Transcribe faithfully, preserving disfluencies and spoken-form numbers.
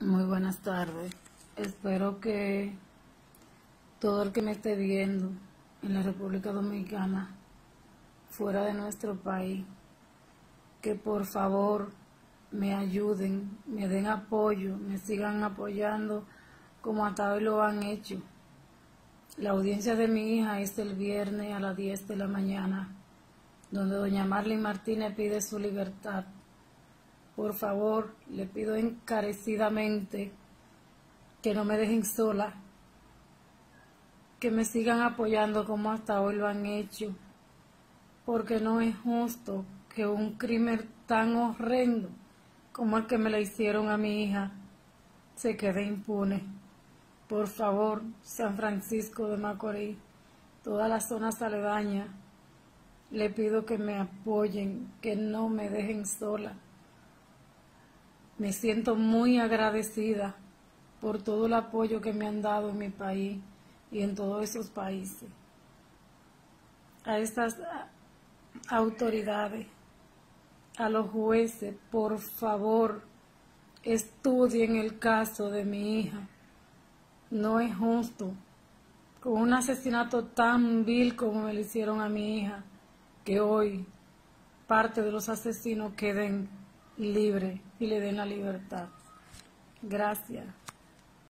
Muy buenas tardes. Espero que todo el que me esté viendo en la República Dominicana, fuera de nuestro país, que por favor me ayuden, me den apoyo, me sigan apoyando como hasta hoy lo han hecho. La audiencia de mi hija es el viernes a las diez de la mañana, donde doña Marlene Martínez pide su libertad. Por favor, le pido encarecidamente que no me dejen sola, que me sigan apoyando como hasta hoy lo han hecho, porque no es justo que un crimen tan horrendo como el que me le hicieron a mi hija se quede impune. Por favor, San Francisco de Macorís, toda la zona aledaña, le pido que me apoyen, que no me dejen sola. Me siento muy agradecida por todo el apoyo que me han dado en mi país y en todos esos países. A estas autoridades, a los jueces, por favor, estudien el caso de mi hija. No es justo, con un asesinato tan vil como me lo hicieron a mi hija, que hoy parte de los asesinos queden libres y le den la libertad. Gracias.